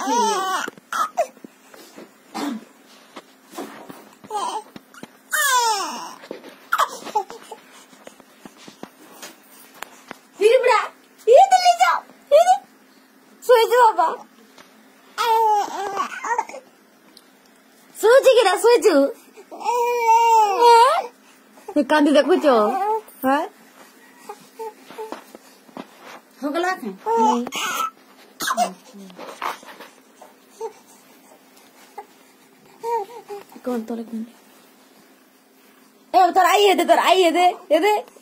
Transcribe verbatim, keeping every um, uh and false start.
फिर बड़ा ये तो ले जाओ फिर सो जाओ बाबा सो जी गिरा सो जू ये कांदी देखो जो हाँ हो गया क्या नहीं कौन तो लेकिन ए तो आई है दे तो आई है दे ये दे